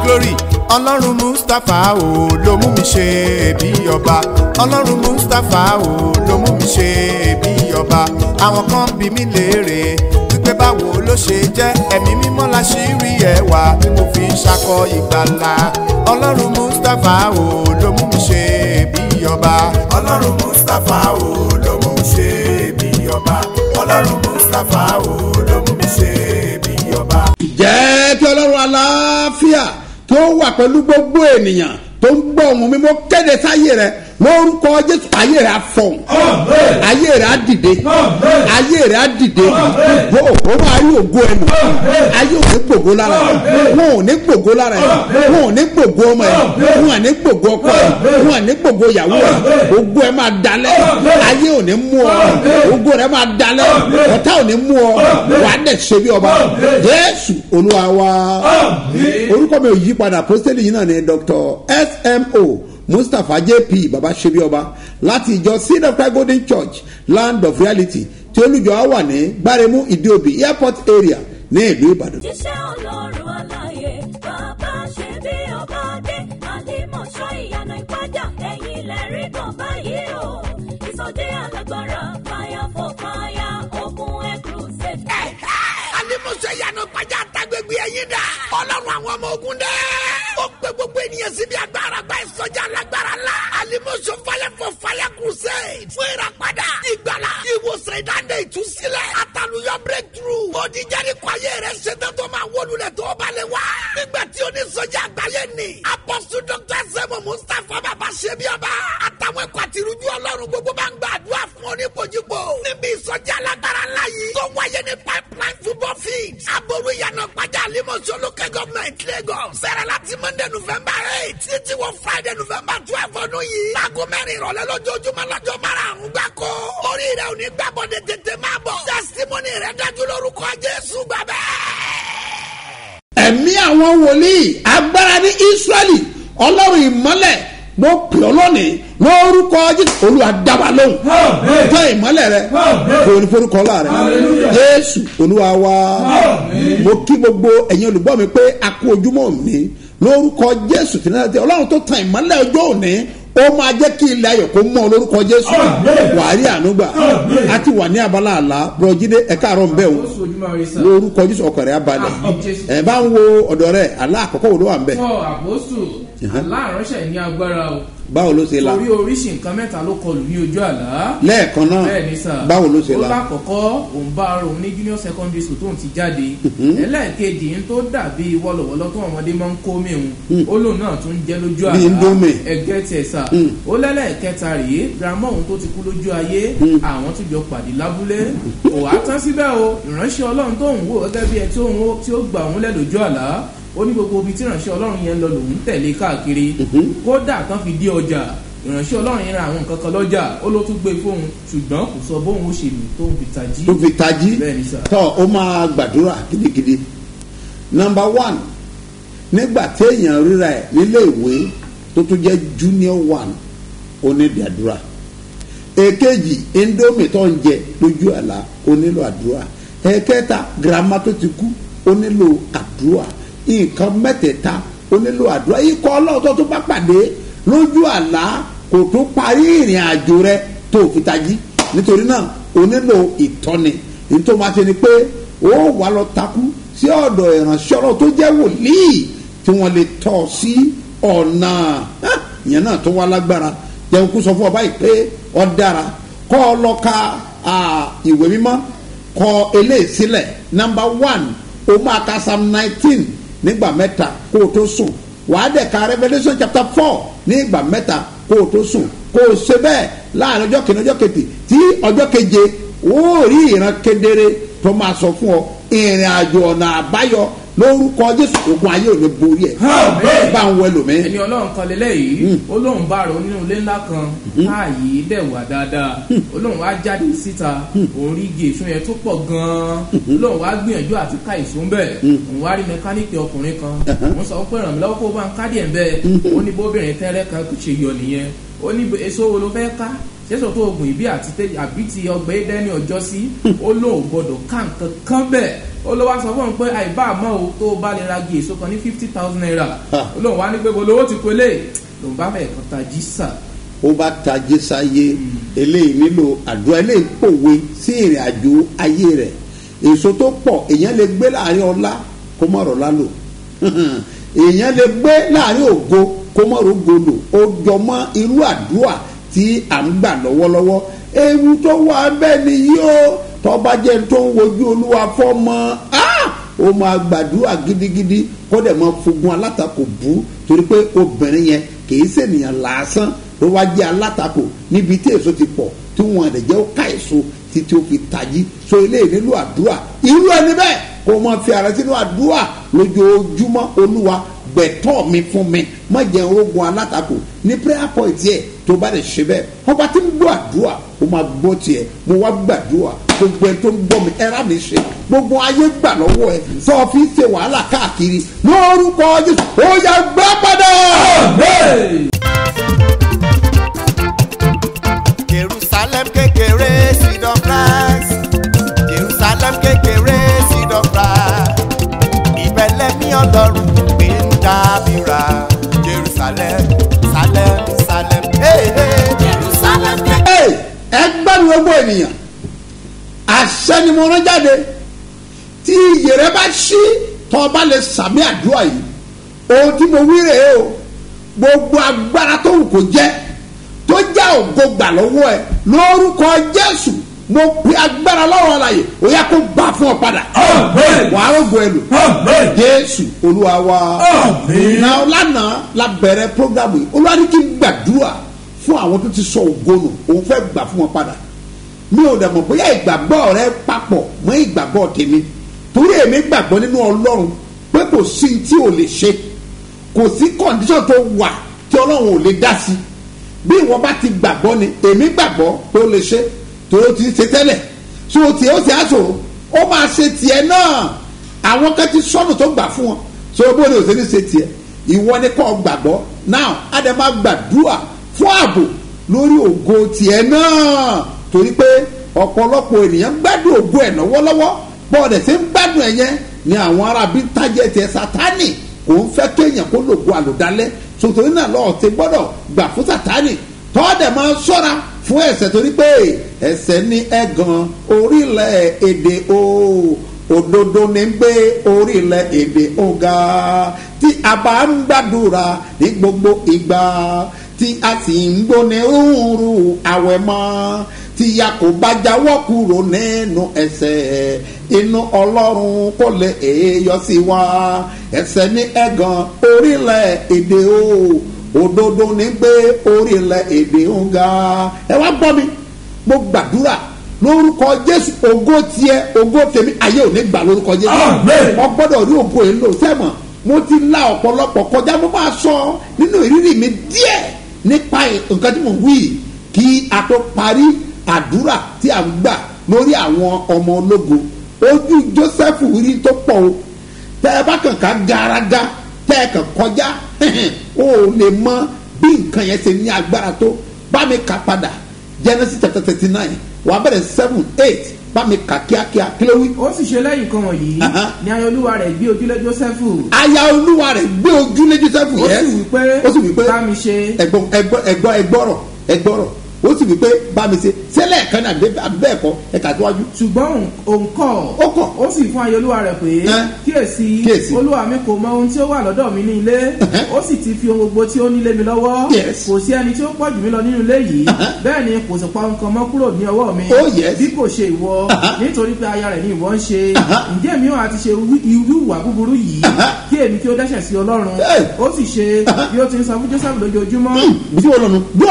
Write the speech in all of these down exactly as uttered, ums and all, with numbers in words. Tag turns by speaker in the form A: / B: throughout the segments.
A: glory ọlọ́run mustapha o ló mú mi ṣe bí ọba ọlọ́run mustapha o ló mú mi ṣe bí ọba àwọn kan bí mi léèrè wípé báwo ló ṣe jẹ́ ẹ̀mí mímọ́ láṣírí ẹwà tí mo fi ń ṣakọ ìgbàlà ọlọ́run mustapha o ló mú mi ṣe bí ọba ọlọ́run mustapha o ló mú mi ṣe bí ọba ọlọ́run mustapha o ló mú mi ṣe bí ọba.
B: jẹ́ kí ọlọ́run aláfíà tó wà pẹ̀lú gbogbo ènìyàn tó ń gbọ́ ohùn mi mo kéde sáyé rẹ lórúkọ Jésù ayé rẹ á fọhùn ayé rẹ á dìde ayé rẹ á dìde bó o máa rí ògo ẹnu ayé ò ní gbògo lára ẹ wọn ò ní gbògo lára ẹ wọn ò ní gbògo ọmọ ẹ wọn ò ní gbògo ọkọ ẹ wọn ò ní gbògo ìyàwó ẹ ògo ẹ máa dalẹ̀ ayé ò ní mú ọ ògo rẹ máa dalẹ̀ ọ̀tá ò ní mú ọ wàá dẹ̀ ṣe bí ọba Jésù Olúwa wa orúkọ mi ò yí padà pósítẹ́lì yìí náà ni Doctor S M O Mustapha J P Babasebioba láti ìjọ Seed of Christ Golden Church Land of Reality tí olùjọ á wà ní Gbáremú Ìdíòbí Airport area ní ìlú Ìbàdàn.
C: jíṣẹ́ Ọlọ́run aláyé Babasebioba dé àlìmọ̀ṣọ́ ìyanu ìpájà ẹ̀yìn lẹ́rìí kan báyìí o ìsọjí alágbára fire for fire ogun air crusade.
D: àlìmọ̀ṣọ́ ìyanu ìpájà àtàgbègbè ẹ̀yìn dà Ọlọ́run àwọn ọmọ ogun dẹ́. ó gbé gbogbo ènìyàn síbi agbára gba ìsọjí alágbára la àlìmọ̀ṣọ́ fire for fire crusade fún ìràpadà ìgbàlà ìwòsàn ìdáǹdè ìtúsílẹ̀ àtàlùyọ breakthrough òdìjẹ́rì kwayé rẹ̀ ṣetán tó máa wọlúlẹ̀ tó balẹ̀ wá. nígbà tí onísọjí àgbáyé ni Apostle Doctor Semo Mustapha Babasebioba àtàwọn ẹ̀kọ́ àti irújú Ọlọ́run gbogbo bá ń gba àdúrà fún oníbojúbò níbi ìsọjí alágbára ńlá yìí tó wáyé ní pipeline football field aboru ìyànà pàjá àlìmọ̀ṣọ́ local government Lagos sẹ̀rẹ̀ láti Monday November eight títí wọ Friday November twelve ọdún yìí láago mẹ́rin ìrọ̀lẹ́ lójoojúmọ́ lọ́jọ́ márùn-ún gbáko orí rẹ̀ ò ní gbàbọ̀dẹ̀ tètè máa bọ̀ testimony rẹ̀ dájú lórúkọ Jésù gbàgbẹ́.
B: ẹ̀mí àwọn wòlíì agbára ní Ísírẹ́lì Ọlọ́run ìmọ́lẹ̀ mo pè ọ́ lónìí lórúkọ Jésù Olúwa dá wa lóhùn tọ́ ìmọ́lẹ̀ rẹ kò ní forúkọ ọlá rẹ Jésù Olúwa wa mo kí gbogbo ẹ̀yin olùgbọ́ mi pé a kú ojúmọ́ mi lórúkọ Jésù tí náà tẹ Ọlọ́run tó tan ìmọ́lẹ̀ ọjọ́ òní ó máa jẹ́ kí ilẹ̀ ayọ̀ kó mọ́ lórúkọ Jésù wàárí ànúgbà a ti wà ní abala àlá bùrọ̀jídé ẹ̀ka àrọ̀ ń bẹ̀ o lórúkọ Jésù ọkọ̀ rẹ̀ abalẹ̀ ẹ̀ bá ń wo ọ̀dọ̀ rẹ̀ àlá àkọ́kọ́ wo ló wà ń bẹ̀.
E: fọ àpòsù aláàránṣẹ́ ní agbára o
B: báwo ló ṣe la
E: torí oríṣi nǹkan mẹ́ta ló kọlù ní ojú àlá
B: lẹ́ẹ̀kan náà
E: bẹ́ẹ̀ ni sà
B: báwo ló ṣe la
E: ó lákọ̀ọ́kọ́ òun bá ara òun ní junior secondary school tóun ti jáde ẹlẹ́ẹ̀kejì ń tó dàbí wọ́lọ̀wọ́lọ́ tó ọmọdé máa ń kó mìíràn ó lòun náà tún jẹ́ lójú àlá ẹgẹ́ tiẹ̀ sà ó lẹ́lẹ́ẹ̀kẹta rèé grandma òun tó ti kú lójú ayé àwọn tó jọ pàdé lábúlé kò wá tán síbẹ̀ o ìránṣẹ́ Ọlọ́run tóun wò gẹ́gẹ́ bí ẹ tí ó gbà òun lẹ́ lójú àlá ó ní gbogbo ibi tí ìránṣẹ́ Ọlọ́run yẹn lọ lòun tẹ̀lé káàkiri kódà tán fi dé ọjà ìránṣẹ́ Ọlọ́run yẹn ra àwọn nǹkan kan lọ́jà ó ló tún gbé fóun ṣùgbọ́n kò sọ bóun ó ṣe lù tóun fi tají.
B: tó fi tají tọ́ ó máa gbàdúrà gidigidi. number one nígbà téèyàn ríra ẹ̀ nílé ìwé tó tún jẹ́ junior one ó ní di àdúrà. èkejì indomie tó ń jẹ lójú àlá ó nílò àdúrà. ẹ̀kẹta girama tó ti kú ó nílò àdúrà. nǹkan mẹ́tẹ̀ẹ̀ta ó nílò àdúrà. ikọ̀ ọlọ́ọ̀tọ́ tó bá pàdé lójú àlá kò tó parí ìrìn àjò rẹ tó fi tají nítorí náà ó nílò ìtọ́ni nítorí wọn ti ní pé ó wà lọ takú sí ọ̀dọ̀ ìránṣẹ́ Ọlọ́run tó jẹ́ wòlíì tí wọ́n lè tọ́ sí ọ̀nà ìyẹn náà tó wá lágbára jẹun kú sọ fún ọ báyìí pé ọ dára kọ́ ọ lọ ka ìwé mímọ́ kọ eléyìí sílẹ̀ number one ó máa ka psalm nineteen nígbà mẹ́ta kó o tó sùn wàá dẹ̀ ka Revelation chapter four ní ìgbà mẹ́ta kó o tó sùn kó o ṣe bẹ́ẹ̀ láàrin ọjọ́ kìíní ọjọ́ kejì tí ọjọ́ keje ó rí ìran kedere tó máa sọ fún ọ ìrìn àjò ọ̀nà àbáyọ lórúkọ Jésù ogun ayé ò ní borí ẹ bá ń wẹ lómi.
E: ẹni Ọlọ́run kan lélẹ́yìí ó lóun bá rò nínú ilé ńlá kan káàyè dẹ̀ wà dáadáa ó lóun wá jáde síta òun rí igi èso yẹn tó pọ̀ gan-an ó lóun wá gbìyànjú àti ká èso ń bẹ̀ òun wá rí mẹkáníìkì ọkùnrin kan wọ́n sọ pé ràn mí lọ́wọ́ kó o bá ń ká díẹ̀ ń bẹ́ẹ̀ ó ní bóbìnrin tẹ́rẹ́ kan kò ṣe yọ nìyẹn ó ní èso wo ló fẹ́ ká ṣéṣọ tó oògùn ìbí àti àbí ti ọgbẹ́ dẹ́ni ọjọ́ sí ó lóun gbọ́dọ̀ ká nǹkan kan bẹ́ẹ̀ ó ló wá sọ fún un pé àìbá àmọ́ o tó bá lè ra gi èso kan ní fifty thousand naira ó lóun wá ní pé bolówó ti pélé lòun bá fẹ́ kan tají sà.
B: ó bá tají sáyé eléyìí nílò àdúrà eléyìí pòwe sí ìrìn àjò ayé rẹ̀ èso tó pọ̀ èèyàn lè gbé láàrin ọlá kó má rọ̀ lálò èèyàn lè gbé láàrin ògo kó má rọ̀ gòlò ó jọ mọ́ irú àdúrà tí à ń gbà lọ́wọ́lọ́wọ́ ewu tó wà bẹ́ẹ̀ ni yóò tọ́ba jẹ́ tó ń wojú olúwa fọ́mọ ó máa gbàdúrà gidigidi kó dẹ̀ máa fogun alátakò bú torí pé obìnrin yẹn kìí ṣènìyàn lásán ló wá jẹ́ alátakò níbi tí èso ti pọ̀ tí wọ́n rẹ̀ jẹ́ ó ká èso títí ó fi tají so eléyìí nílò àdúrà irú ẹni bẹ́ẹ̀ kó máa fi ara sínú àdúrà lójoojúmọ́ olúwa gbẹ̀tọ́ mi fún mi má jẹ́ orógun alátakò ní prayer point yẹ tó bá lè ṣe bẹ́ẹ̀ ọba tí ń gbọ́ àdúrà ó máa gbọ́ tiẹ̀ mo wá gbàdúrà gbogbo ẹ tó ń gbọ́ mi ẹ̀rá mi ṣe gbogbo ayé gbà lọ́wọ́ ẹ tó o fi ṣe wàhálà káàkiri lórúkọ Jésù ó yá gbà padà.
A: Jerusalem kékeré seed of rice Jerusalem kékeré seed of rice ìbẹ̀lẹ̀ mi ọlọ́run gbé ń dábìrà Jerusalem Salem Salem hey, hey. Jerusalem kékeré.
B: ẹ gbẹ́nu gbogbo ènìyàn àṣẹ ni mo rán jáde tí iyè rẹ bá ṣí tó o bá lè sàmì àdúrà yìí ohun tí mo wí rèé o gbogbo agbára tó wù kó jẹ́ tó já ògo gbà lọ́wọ́ ẹ lórúkọ Jésù mo pe agbára lọ́wọ́ àlàyé ó yá kó gbà fún ọ padà wàá rògbò ẹ lò Jésù Olúwa wa náà lánàá la bẹ̀rẹ̀ programu yìí Olúwa ní kí n gbàdúrà fún àwọn tó ti sọ ògo nù òun fẹ́ gbà fún wọn padà mi ò dẹ̀ mọ̀ bóyá ìgbàgbọ́ rẹ papọ̀ mọ́ ìgbàgbọ́ tèmi torí èmi gbàgbọ́ nínú Ọlọ́run pé kò sí tí ò lè ṣe kò sí kọ́ndíṣọ̀n tó wà tí Ọlọ́run ò lè dá sí bí ìwọ bá ti gbàgbọ́ ni èmi gbàgbọ́ pé ó lè ṣe torí ó ti ṣe tẹ́lẹ̀ so tiẹ̀ ó ti àṣòro ó máa ṣe tiẹ̀ náà àwọn kan ti sọ́nù tó gbà fún wọn so bó ni ò ṣe ní ṣe tiẹ̀ ìwọ ni kò gbàgbọ́ now adama gbàdúrà fún ààbò lórí ògo tiẹ̀ náà torí pé ọ̀pọ̀lọpọ̀ ènìyàn gbádùn ògo ẹ̀ lọ́wọ́lọ́wọ́ bọ́ọ̀dẹ̀ tí ń gbádùn ẹ̀ yẹn ni àwọn arábí tájẹ́ tiẹ̀ Sátánì kò ń fẹ́ kéèyàn kó lògo àlòdálẹ́ sòtòrí náà lọ́ọ̀ ti gbọ́dọ̀ gbà fún Sátánì tọ́ọ̀dẹ̀ máa ṣọ́ra fún ẹ̀ṣẹ̀ torí pé ẹ̀ṣẹ̀ ní ẹ̀gàn orílẹ̀ èdè o òdodo ní gbé orílẹ̀ èdè ọ̀gá tí a bá ń gbàdúrà ní gbogbo ìgbà tí a sì ń gbóni rúurú àwẹ̀ mọ́ tí a kò bá jáwọ́ kúrò nínú ẹ̀ṣẹ̀ inú Ọlọ́run kò lè èèyàn sí wa ẹ̀ṣẹ̀ ní ẹ̀gàn orílẹ̀ èdè o òdodo ní gbé orílẹ̀ èdè ọ̀gá ẹ wá gbọ́ mi mo gbàdúrà lórúkọ Jésù ògo tiẹ̀ ògo tèmi ayé ò ní gbà lórúkọ Jésù ọ gbọ́dọ̀ rí ògo yìí lò sẹ́mọ̀ mo ti la ọ̀pọ̀lọpọ̀ kọjá mo máa sọ nínú ìrírí mi díẹ̀ nípa nǹkan tí mo wí kí a tó parí àdúrà tí a ń gbà lórí àwọn ọmọ ológo ojú Joseph rí tó pọ̀ o tẹ́ ẹ bá kàn ká garaga tẹ́ ẹ kàn kọjá o ò lè mọ bí nǹkan yẹn ṣe ní agbára tó bá mi kà padà Genesis chapter thirty nine wà á bẹ̀rẹ̀ seven eight bá mi kà kíákíá kí ló wí.
E: ó sì ṣe lẹ́yìn kan wọ̀nyí ni aya olúwa rẹ̀ gbé ojúlé Joseph.
B: aya olúwa rẹ̀ gbé ojúlé Joseph yẹn.
E: ó sì wí pé
B: ó sì wí pé
E: bá mi ṣe.
B: ẹ̀gbọ́n ẹ̀gbọ́n ẹ̀gbọ́n ẹ̀gbọ́rọ̀ ẹ̀gbọ́rọ̀ ó sì wí pé bá mi ṣe sẹ́lẹ̀ kan náà bẹ́ẹ̀ kọ́ ẹ̀ka síwájú.
E: ṣùgbọ́n òun kọ̀
B: ó kọ̀
E: ó sì fún aya olúwa rẹ̀ pé kíyèsí olúwa mi kò mọ ohun tí ó wà lọ́dọ̀ mi ní ilé ó sì ti fi ohun gbogbo tí ó nílé mi lọ́wọ́ kò sí ẹni tí ó pọ̀ jù mí lọ nínú ilé yìí bẹ́ẹ̀ ni kò sì pa nǹkan mọ́ kúrò ní ọwọ́ mi bí kò ṣe ìwọ nítorí pé aya rẹ̀ ni ìwọ ń ṣe ǹjẹ́ mi ò àti ṣe irú ìwà búburú yìí kí èmi kí ó dẹ́ṣẹ̀ sí Ọlọ́run ó sì ṣe bí ó ti ń sọ fún Joseph lójoojúmọ́.
B: bí wọ́n lọ́nu gbọ́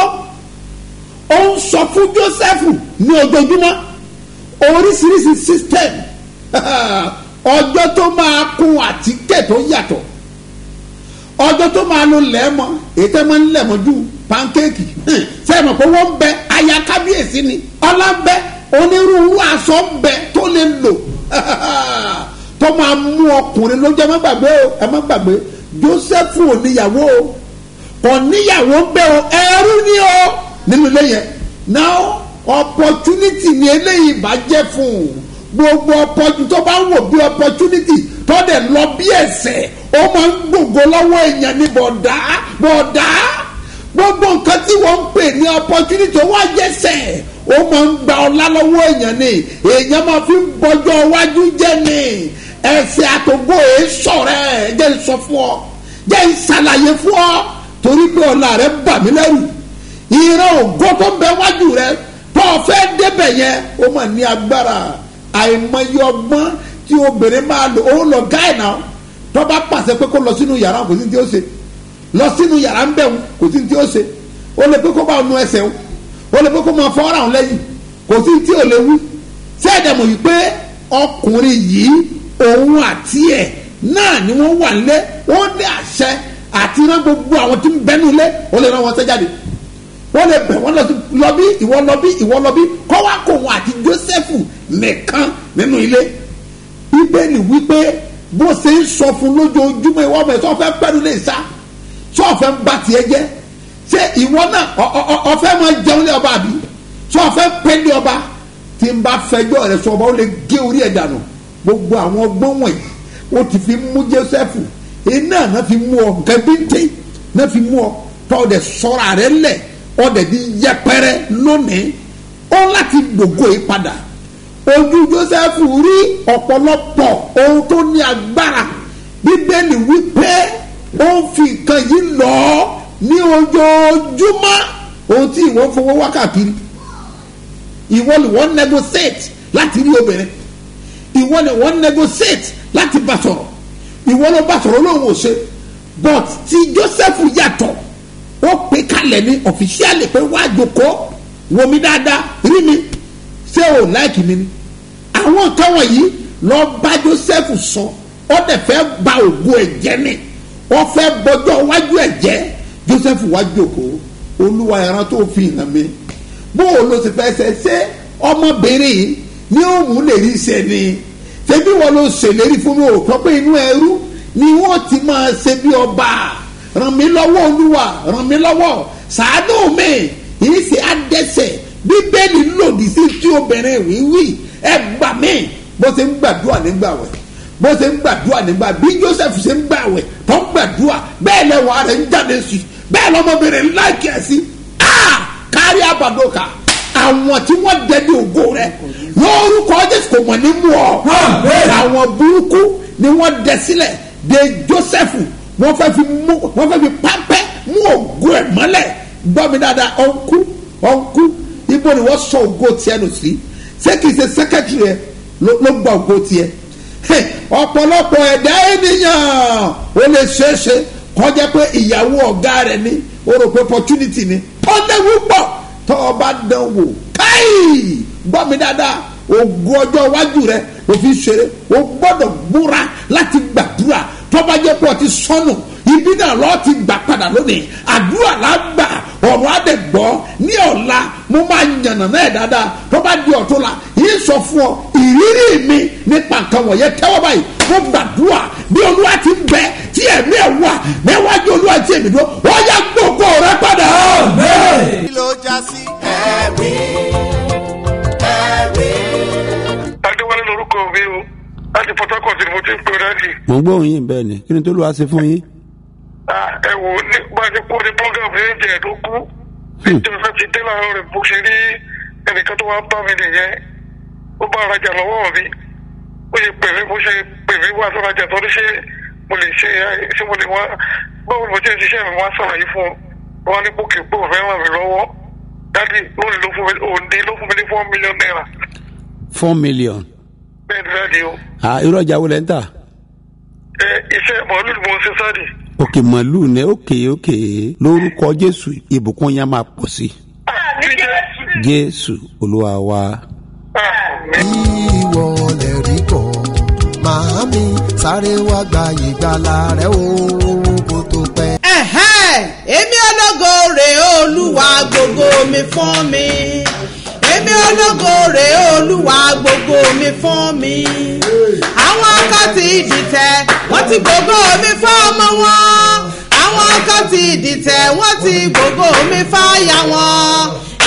B: ó ń sọ fún Joseph ní ojoojúmọ́ oríṣiríṣi system ọjọ́ tó máa kún àtíkè tó yàtọ̀ ọjọ́ tó máa lo lẹ́ẹ̀mọ́ èyí tẹ́ máa ń lẹ̀mọ́ ju pancake sẹ́ẹ̀mọ̀ pé wọ́n ń bẹ aya kábíyèsí ni ọlá ń bẹ onírúurú aṣọ ń bẹ tó lè lò tó máa mú ọkùnrin lójú ẹ má gbàgbé o ẹ má gbàgbé Joseph ò níyàwó o kò níyàwó ń bẹ o ẹrú ni o nínú ilé yẹn now opportunity ni eléyìí bá jẹ́ fún gbogbo opportunity tó bá wò bí opportunity tó dẹ̀ lọ bí ẹsẹ̀ ó máa ń gbògo lọ́wọ́ èèyàn ní bọ̀dá bọ̀dá gbogbo nǹkan tí wọ́n ń pè ní opportunity wá jẹ́sẹ̀ ó máa ń gba ọlá lọ́wọ́ èèyàn ni èèyàn máa fi ń bọjọ́ iwájú jẹ́ ni ẹsẹ̀ àtògbò èso rẹ̀ jẹ́ ń sọ fún ọ jẹ́ ń ṣàlàyé fún ọ torí pé ọlá rẹ̀ bà mí lẹ́rù ìran ògo tó ń bẹ wájú rẹ̀ tó o fẹ́ débẹ̀ yẹn ó máa ní agbára àìmọye ọgbọ́n tí obìnrin máa lò ó lọ gáì náà tó bá pàṣẹ pé kó lọ sínú yàrá kò sí ní tí ó ṣe lọ sínú yàrá ń bẹ̀ wọn kò sí ní tí ó ṣe ó lè pé kó bá nu ẹsẹ̀ wọn ó lè pé kó máa fọ́ra wọn lẹ́yìn kò sí ní tí ò lè wí sẹ́ẹ̀dẹ̀mọ̀ yìí pé ọkùnrin yìí òun àti ẹ̀ náà ni wọ́n wà nílé wọ́n ní àṣẹ àti rán gbogbo àwọn tí ń bẹ́nu lé ó lè rán wọn sẹ́jáde wọ́n lè bẹ̀ wọ́n lọ bí ìwọ lọ bí ìwọ lọ bí kọ́ wá kó wọn àti Jósẹ́fù nìkan nínú ilé Bíbélì wípé bó ṣe ń sọ fún lójoojúmọ́ ìwọ ọmọ ẹ̀ sọ fẹ́ pẹ́nu lè sá sọ fẹ́ ń bá tiẹ̀ jẹ́ ṣé ìwọ náà ọfẹ́ máa jẹun lé ọba àbí sọ fẹ́ pẹ́ lé ọba tí ń bá fẹjọ́ rẹ̀ sọ ọba ó lè gé orí ẹ̀ dànù gbogbo àwọn ọgbọ́n wọ̀nyí ó ti fi mú Jósẹ́fù iná náà fi mú ọ nǹkan bíntín náà fi mú ọ tọ́ ọdẹ sọ́ra rẹ̀ lẹ̀ ọdẹ di yẹpẹrẹ lónìí ó láti gbogbo yìí padà ojú Jósẹ́fù rí ọ̀pọ̀lọpọ̀ ohun tó ní agbára Bíbélì wípé ó ń fi nǹkan yìí lọ ní ojoojúmọ́ ohun tí ìwọ fowó wákàkiri ìwọ ni wọ́n negotiate láti rí obìnrin ìwọ ni wọ́n negotiate láti bá sọ̀rọ̀ ìwọ ló bá sọ̀rọ̀ lóhùn ò ṣe but tí Jósẹ́fù yàtọ̀ ó pè kalẹ̀ ní ọ̀fíṣíálì pé wá jókòó wò mí dáadáa rí mi ṣé o láìkì mi ni àwọn nǹkan wọ̀nyí lọ bá Jósẹ́fù sọ ó dẹ̀ fẹ́ ba ògo ẹ̀ jẹ́ ni ó fẹ́ bọjọ́ wájú ẹ̀ jẹ́ Jósẹ́fù wá jókòó Olúwa ẹran tó fi hàn mi bó o lọ sí fẹ́ ṣe ṣé ọmọbìnrin yìí ní òun lè rí ṣe ni ṣebí wọn ló ṣèlérí fún mi ò tọ́ pé inú ẹrú ni wọ́n ti máa ṣe bí ọba ràn mí lọ́wọ́ Olúwa ràn mí lọ́wọ́ ṣàánú mi yìí ṣe àdẹ́sẹ̀ Bíbélì lòdì sí tí obìnrin wíwí ẹ gbà mí bó ṣe ń gbàdúrà nígbà wẹ̀ bó ṣe ń gbàdúrà nígbà bí Joseph ṣe ń gbà wẹ̀ tó ń gbàdúrà bẹ́ẹ̀ lẹ́wọ̀ rẹ̀ ń jáde sí bẹ́ẹ̀ lọ́mọbìnrin láìkí ẹ̀ sí kárí àbàdókà àwọn tí wọ́n dẹ́ni ògo rẹ̀ lórúkọ Jésù kò mọ̀ ní mú ọ àwọn burúkú ni wọ́n dẹ sílẹ̀ de Joseph wọ́n fẹ́ fi mú wọ́n fẹ́ fi pápẹ́ mú ògo ẹ̀ mọ́lẹ̀ gbọ́ mi dáadáa ọ̀nkú ọ̀nkú ibo ni wọ́n sọ ògo tiẹ̀ nù sí ṣé kìí ṣe sẹ́kẹ́tìrì ẹ̀ ló gba ògo tiẹ̀ ọ̀pọ̀lọpọ̀ ẹ̀dá ènìyàn ó lè ṣeéṣe kọjá pé ìyàwó ọ̀gá rẹ̀ ni ó rò pé opportunity ni ó léwu pọ̀ tó o bá dán wò káì gbọ́ mi dáadáa ògo ọjọ́ iwájú rẹ̀ ò fi ṣeré o gbọ́dọ̀ múra láti gbàdúrà tó bá jẹ́ pé o ti sọnù ibi náà lọ́ọ́ ti gbà padà lónìí àdúrà la gbà ọ̀rọ̀ adé gbọ́ ní ọ̀la mo máa yànnà náà dáadáa tó bá di ọ̀tún la yìí sọ fún ọ ìrírí mi nípa nǹkan wọ̀nyẹn tẹ́wọ́ báyìí mo gbàdúrà bí Olúwa ti ń bẹ tí ẹ̀mí ẹ̀ wà níwájú Olúwa tí èmi dúró wọ́n yá gbogbo rẹ padà.
A: kí ló já sí ẹ̀rí ẹ̀rí.
F: Adéwálé lorúkọ mi o láti Port Harcourt ni mo ti ń pè dáàdì.
B: mo ń gbóhùn yín bẹ́ẹ̀ ni kí ni tó lù wá sí fún yín.
F: ẹ wò nípa ti kú ní program ní ìjẹ́ tó kú ìjọba ti dé láàárọ̀ rẹ̀ bó ṣe rí ẹnìkan tó wá bá mi nìyẹn ó bá rajà lọ́wọ́ mi ó ṣe pè mí bó ṣe pè mí wá tó rajà tó ní ṣe mo lè ṣe ṣé mo lè wá báwo ni mo ti ń ṣiṣẹ́ mi wá sàlàyé fún un wọn ní bókè pé òun fẹ́ ràn mí lọ́wọ́ dáàdì lónìí ló fún mi òǹdí ló fún mi ní four million naira.
B: four million.
F: bẹ́ẹ̀ ni dáàdì o.
B: ah irú ọjà wo lẹ́ ń tà.
F: ẹ iṣẹ́ màálù ni mo ń ṣe sáàdì.
B: òkè màálù ní òkè òkè lórúkọ Jésù ìbùkún yẹn máa pọ̀ sí. Jésù Olúwa wa.
G: ìwọ lè rí kọ́ màámi sáré wá gba ìgbàlà rẹ o kó tó pẹ́.
H: èmi ológo rè Olúwa gbogbo mi fún mi èmi ológo rè Olúwa gbogbo mi fún mi àwọn kan ti dìtẹ̀ wọ́n ti gbogbo mi fún ọmọ wọn àwọn kan ti dìtẹ̀ wọ́n ti gbogbo mi fáyà wọn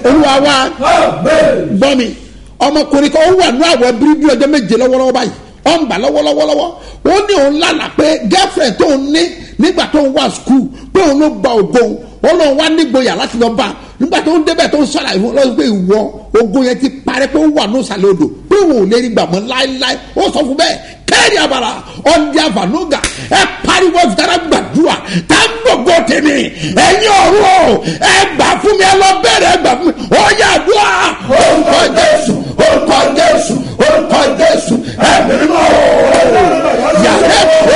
B: olúwa wa gbọ́ mi ọmọkùnrin kan ó wà ní àwọn bíríbí ọjọ́ méje lọ́wọ́lọ́wọ́ báyìí ó ń bà lọ́wọ́lọ́wọ́lọ́wọ́ ó ní òun lálàá pé girlfriend tó ń ní nígbà tó ń wá skul pé òun ló gba ògo ó lóun wá nígboyà láti lọ bá nígbà tó ń débẹ̀ tó ń sọ̀rọ̀ ìwọ lọ́sọ̀ pé ìwọ ògo yẹn ti parẹ́ pé ó wà ní ìsàlẹ̀ odò pé òun ò lè rí gbà mọ́ láéláé ó sọ fún bẹ́ẹ̀ kẹ́rì àbàrà ọ̀ndí àfànúgà ẹ pariwo fìtara gbàdúrà tá a gbogbo tèmi ẹ̀yin ọ̀run o ẹ gbà fún mi ẹ lọ bẹ̀rẹ̀ ẹ gbà fún mi ó yà dùà orúkọ Jésù orúkọ Jésù orúkọ Jésù ẹ mímọ́ yàrá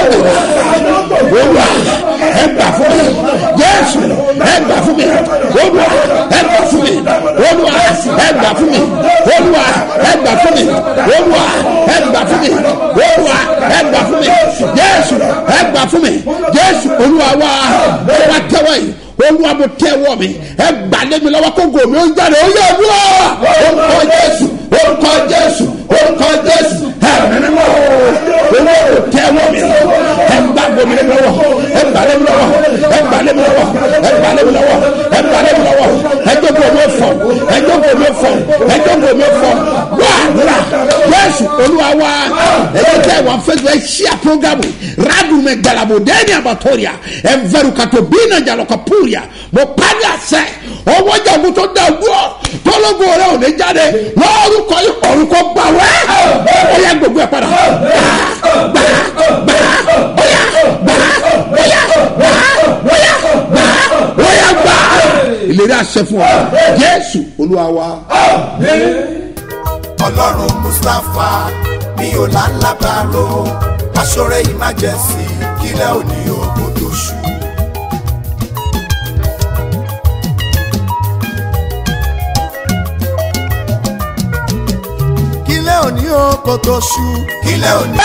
B: olúwa ẹ gbà fún mi Jésù ẹ gbà fún mi olúwa ẹ gbà fún mi olúwa ẹ gbà fún mi olúwa ẹ gbà fún mi olúwa ẹ gbà fún mi olúwa ẹ gbà fún mi Jésù ẹ gbà fún mi Jésù olúwa wa ẹ wá tẹ́wọ́ yìí olúwa mo tẹ́wọ́ mi ẹ gbà lé mi lọ́wọ́ kóńgò mi ó ń jáde ó yẹ olúwa orúkọ Jésù orúkọ Jésù orúkọ Jésù ẹ mímọ́ olúwa mo tẹ́wọ́ mi ẹ gbà gbòmí lé mi lọ́wọ́ ẹ gbà lé mi lọ́wọ́ ẹ gbà lé mi lọ́wọ́ ẹ gbà lé mi lọ́wọ́ ẹ gbà lé mi lọ́wọ́ ẹ jókòó mi fọ ẹ jókòó mi fọ ẹ jókòó mi fọ wá àdúrà Jésù olúwa wa ẹ yẹ kí ẹ wà fẹsẹ̀ ẹ ṣí à programu radu mẹ galabo dẹni abatoria ẹ nfẹrù kàtó bínú jalọkọ púrìà mo pàdé àṣẹ ọwọ́ jàmbú tó dá gbọ́ tọ́lọ́gbọ̀ rẹ ò ní jáde lórúkọ orúkọ gbàwẹ́ ó yẹ gbogbo ẹ padà gbà gbà ó yà gbà ó yà gbà ó yà gbà ó yà gbà ìlérí àṣẹ fún ọ Jésù olúwa wa.
A: Ọlọ́run Mustapha mi ò lálábàárò aṣọ́rẹ́ emergency kílẹ̀ òní ògùn tó ṣù. kílẹ̀ òní ògùn tó ṣù. kílẹ̀ òní.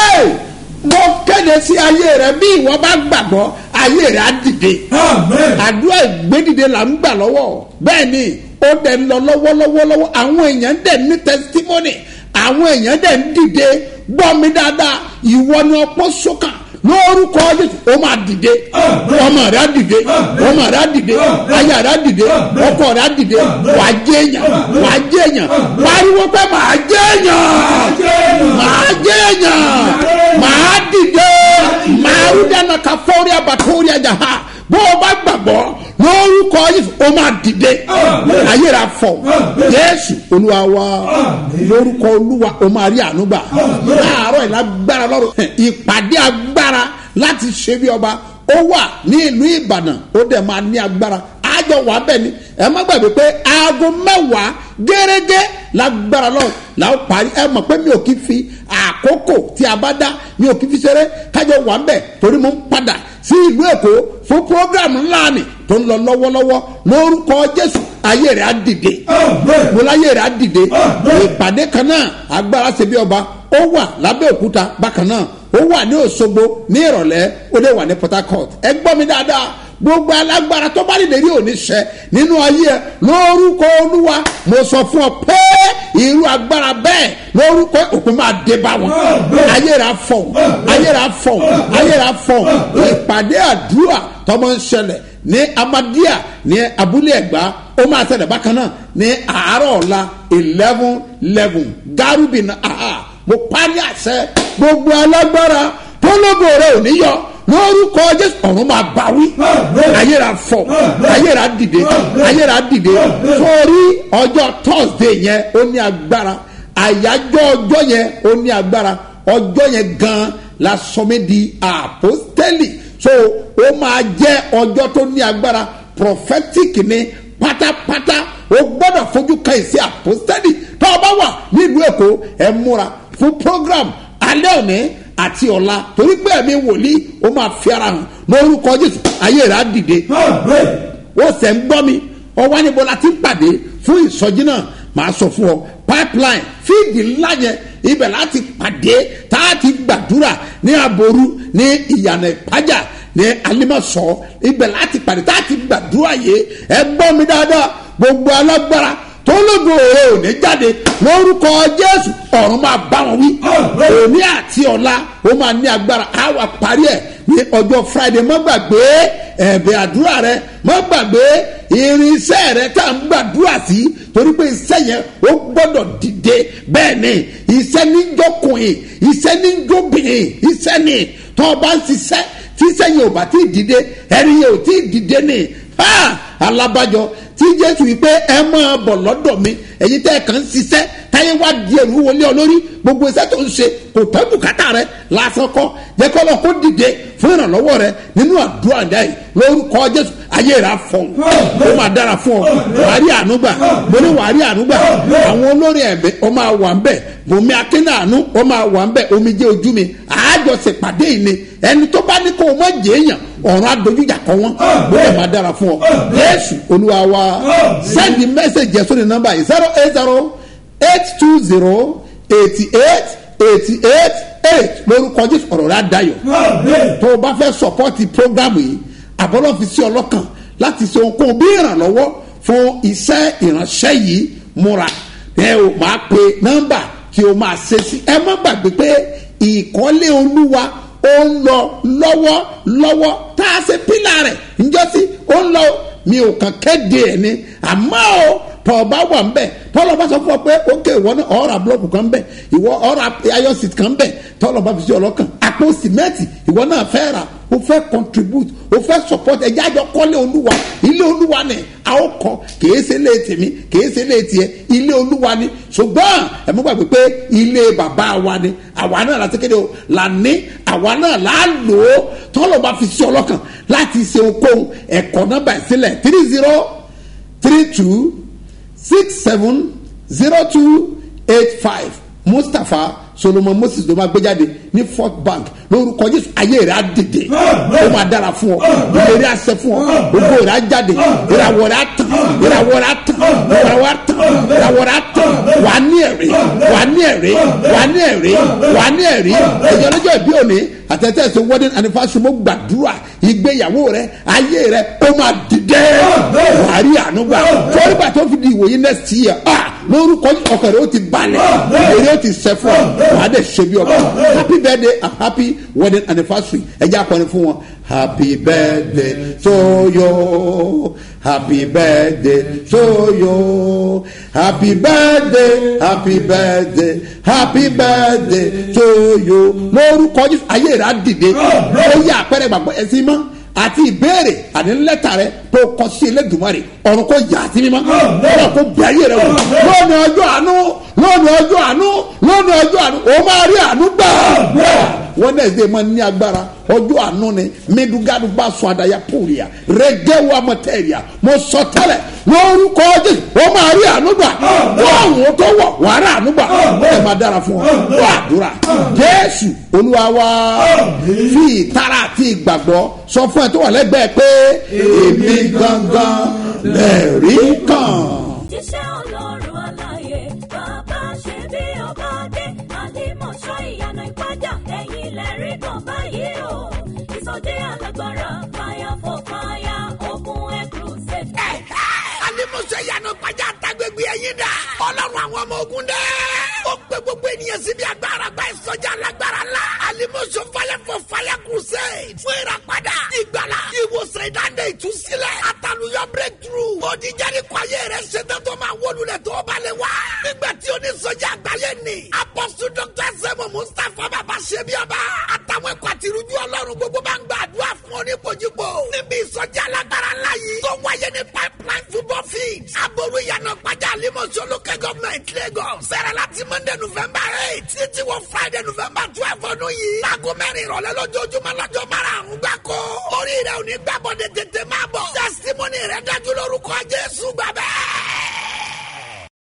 B: mo kéde sí ayé rẹ bí ìwọ bá gbàgbọ́ ayé rẹ á dìde. àdúrà ìgbédìde là ń gbà lọ́wọ́ bẹ́ẹ̀ ni ó dẹ̀ ń lọ lọ́wọ́lọ́wọ́lọ́wọ́ àwọn èèyàn dẹ̀ ní testimony àwọn èèyàn dẹ̀ ń dìde gbọ́ mi dáadáa ìwọ ni ọpọ́ sọ́kàn lórúkọ Jésù ó máa dìde ọmọ rẹ á dìde ọmọ rẹ á dìde aya rẹ á dìde ọkọ rẹ á dìde wà á jẹ èèyàn wà á jẹ èèyàn pariwo pé màá jẹ èèyàn màá jẹ èèyàn màá dìde màá rí dáná ká fọ́ọ́rí àbàtọ́rí àjà ha bó o bá gbàgbọ́ lórúkọ Jésù ó máa dìde ayé rà fọ Jésù olúwa wa lórúkọ olúwa ó máa rí àánú gbà láàárọ̀ ìlágbára lọ́rùn ìpàdé agbára láti ṣe bí ọba ó wà ní ìlú Ìbàdàn ó dẹ̀ máa ní agbára àjọ wà bẹ́ẹ̀ ni ẹ má gbàgbé pé aago mẹ́wàá gẹ́gẹ́ lágbára lọ́rùn làwọn parí ẹ mọ̀ pé mi ò kí fi àkókò tí a bá dá mi ò kí fi ṣeré kájọ wà bẹ́ẹ̀ torí mo ń padà sí ìlú Èkó fún program ńlá ni tó ń lọ lọ́wọ́lọ́wọ́ lórúkọ Jésù ayé rẹ̀ á dìde mo láyé rẹ̀ á dìde ìpàdé kan náà agbára ṣe bí ọba ó wà lábẹ́òkúta bákan náà ó wà ní Òṣogbo ní ìrọ̀lẹ́ ó lè wà ní Port Harcourt ẹ gbọ́ mi dáadáa gbogbo alágbára tó bá dìde rí òní ṣẹ nínú ayé ẹ lórúkọ Olúwa mo sọ fún ọ pé irú agbára bẹ́ẹ̀ lórúkọ òkú máa dé bá wọn ayé rẹ̀ á fọ̀ ayé rẹ̀ á fọ̀ ayé rẹ̀ á fọ̀ ìpàdé àdúrà tọmọ ń ṣẹlẹ̀ ní Amadíà ní abúlé Ẹ̀gbá ó máa ṣẹlẹ̀ bákan náà ní àárọ̀ ọ̀la eleven eleven gárùbì náà àhà mo parí àṣẹ gbogbo alágbára tó lógo rẹ̀ ò ní yọ lórúkọ Jésù ọ̀run máa bá wí ayéra fọ ayéra dìde ayéra dìde sórí ọjọ́ Thursday yẹn ó ní agbára àyájọ́ ọjọ́ yẹn ó ní agbára ọjọ́ yẹn gan la sọ mí di àpọ́stélì so ó máa jẹ́ ọjọ́ tó ní agbára prophetic ni pátápátá o gbọ́dọ̀ fojú kan ìsí àpọ́stélì tó o bá wà nílùú Èkó ẹ múra fún program alẹ́ òní àti ọ̀la torí pé ẹ̀mí wòlíì ó máa fi ara hàn lórúkọ Jésù ayé rẹ̀ á dìde ó sẹ̀ ń gbọ́ mi ọwọ́ níbo la ti ń pàdé fún ìsọjí náà màá sọ fún ọ pipeline fíìdì ńlá yẹn ibẹ̀ láti pàdé tá a ti gbàdúrà ní aboru ní ìyànà ìpájà ní alimọ̀sọ́ ibẹ̀ láti pàdé tá a ti gbàdúrà yé ẹ gbọ́ mi dáadáa gbogbo alágbára tó lógo òre òní jáde lórúkọ Jésù ọ̀run máa bá wọn wí òní àti ọ̀la ó máa ní agbára á wà parí ẹ̀ ní ọjọ́ Friday má gbàgbé ẹ̀bẹ̀ àdúrà rẹ má gbàgbé irinṣẹ́ rẹ tá à ń gbàdúrà sí torí pé iṣẹ́ yẹn ó gbọ́dọ̀ dìde bẹ́ẹ̀ ni iṣẹ́ ní jọkùnrin iṣẹ́ ní jóbìnrin iṣẹ́ ni tó o bá ń ṣiṣẹ́ tí iṣẹ́ yẹn ò bá tí ì dìde ẹni yẹn ò tí ì dìde ni alábàjọ tí Jésù wí pé ẹ máa bọ̀ lọ́dọ̀ mi ẹ̀yin tẹ́ ẹ kàn ń ṣiṣẹ́ táyé wá di ẹ̀rú wọlé ọ lórí gbogbo iṣẹ́ tó ń ṣe kò tẹ́ bùkátà rẹ lásán kọ́ jẹ́ kọ́ lọ kó dìde fún ìrànlọ́wọ́ rẹ nínú àdúrà dá yìí lórúkọ Jésù ayé rà fọ́n ó máa dára fún ọ wàá rí ànúgbà mo ní wàá rí ànúgbà àwọn olórin ẹ̀mí ó máa wà ń bẹ̀ bùnmi akínàánú ó máa wà ń bẹ̀ omijé ojú mi àájọṣepàdé yìí ni ẹni tó bá ní kó o má jẹ́ èèyàn ọ̀run adójújà kọ́ wọn bóyá máa dára fún ọ Jésù Olúwa wa send the message yẹn sórí nọ́mbà yìí zero eight zero eight two zero eighty eight eighty eight eight lórúkọ Jésù ọ̀rọ̀ rẹ̀ adayọ̀ tó o bá fẹ́ sọpọ́tì prógámù yìí àbọ̀lọ́ fi sí ọlọ́kàn láti ṣe ohunkóhun bí ìrànlọ́wọ́ fún iṣẹ́ ìránṣẹ́ yìí múra ẹ o máa pe nọ́mbà tí o máa ṣe sí ẹ má gbàgbé pé ìkọ́lé Olúwa ó ń lọ lọ́wọ́ lọ́wọ́ tá a ṣe pílà rẹ̀ njọ́sí ó ń lọ mi ò kàn kéde ẹ̀ ni àmọ́ o tọ́ ọ bá wà ń bẹ̀ tọ́lọ́ bá sọ fún ọ pé ókè ìwọ náà ọ̀rọ̀ àbúlọ̀kù kan bẹ̀ ìwọ ọ̀rọ̀ ayọ̀sìt kan bẹ̀ tọ́lọ́ bá fi sí ọlọ́kàn àpò sìmẹ́ǹtì ìwọ náà fẹ́ rà o fẹ́ contribute o fẹ́ support ẹ̀jẹ̀ àjọ kọ́lé Olúwa ilé Olúwa ni a ó kọ́ kìí ṣe ilé tèmi kìí ṣe ilé tiẹ̀ ilé Olúwa ni ṣùgbọ́n ẹ mọ́ gbàgbé pé ilé bàbá wa ni àwa náà láti kéde o là ní àwa náà là á lò ó tọ́lọ́ bá fi sí ọlọ́kàn láti ṣe okòwò ẹ̀kọ́ nọ́mbà ìsílẹ̀ three zero three two six seven zero two eight five Mustapha Solomon Moses ló máa gbé jáde ní Fort Bank lórúkọ Jésù ayé rẹ̀ á dìde ó máa dára fún ọ ìlérí àṣẹ fún ọ gbogbo rẹ̀ á jáde ìràwọ̀ rẹ̀ á tàn ìràwọ̀ rẹ̀ á tàn ìràwọ̀ rẹ̀ á tàn ìràwọ̀ rẹ̀ á tàn wà á ní ẹ̀rí wà á ní ẹ̀rí wà á ní ẹ̀rí wà á ní ẹ̀rí ẹ̀yọ́ lọ́jọ́ ìbí òní àtẹ̀tẹ̀ ṣe wedding anniversary mo gbàdúrà ìgbéyàwó rẹ̀ ayé rẹ̀ ó máa dìde wà á rí àánú gbà fọ́nrúgbà tó fi di ìwòye next year lórúkọ ọkàn rẹ̀ ó ti balẹ̀ ìlérí ó ti ṣẹ fún ọ wà á dẹ̀ ṣe bí ọba happy birthday and happy wedding anniversary ẹ jẹ́ akọni fún wọn happy birthday to you happy birthday to you happy birthday happy birthday happy birthday to you lórúkọ Jésù ayé rẹ̀ á dìde ó yẹ àpẹẹrẹ gbàgbọ́ ẹ sí mọ́ àti ìbéèrè àní lẹ́tà rẹ tó kọ sí Elédùmarè ọ̀run kò yà sí mímọ́ ọ̀run kò bẹ̀ ayé rẹ wò lónìí ọjọ́ àánú lónìí ọjọ́ àánú lónìí ọjọ́ àánú ó máa rí àánú gbà wọ́n náà ṣe máa ní agbára ọjọ́ àánú ni midugadu bá sọ àdáyà pòlìyà rẹgẹ́wà mọ́tẹ́rìà mo sọ tẹ́lẹ̀ lórúkọ Jésù ó máa rí àánú gbà wọ́n àwọn tó wọ̀ wà á rí àánú gbà ẹ máa dára fún ọ wọ́n àdúrà Jésù Olúwa wa fi ìtara àti ìgbàgbọ́ sọ fún ẹ tó wà lẹ́gbẹ̀ẹ́ pé èmi gangan lẹ́rí kàn.
C: Jíṣẹ́ Ọlọ́run aláyé bàbá ṣe bí ọba dé àlìmọ̀ṣọ́ ìyànà ìpájà ẹ̀yìn lẹ́rí kan báyìí o ìsọdẹ alágbára fire for fire ogun air crusade.
D: àlìmọ̀ṣọ́ ìyànà ìpájà àtàgbègbè ẹ̀yìn dà Ọlọ́run àwọn ọmọ ogun dẹ́. ó pé gbogbo ènìyàn síbi agbára gba ìsọjà alágbára la àlìmọ̀ṣọ́ fire for fire crusade fún ìràpadà ìgbàlá ìwòsàn ìdáǹdè ìtúsílẹ̀ àtàlùyọ breakthrough òdìjẹ́rì kọ́ ayé rẹ̀ ṣetán tó máa wọlúlẹ̀ tó balẹ̀ wá. nígbà tí onísọjà àgbáyé ni apọ́sù dr sẹ́mu mustapha babasebioba àtàwọn ẹ̀kọ́ àtirújú ọlọ́run gbogbo bá ń gbàdúrà fún oníkojúgbò níbi ìsọjà alágbára láyé tó wáyé ní pipeline football field aboru ìyànà pàjá àlímọ̀ṣọ́ local government Lagos bẹ̀rẹ̀ láti monday november eight títí wọ friday november twelve ọdún yìí láago mẹ́rin ìrọ̀lẹ́ lójoojúmọ́ lọ́jọ́ márùn-ún gbáko orí rẹ̀ ò ní gbàbọ̀dé tètè máa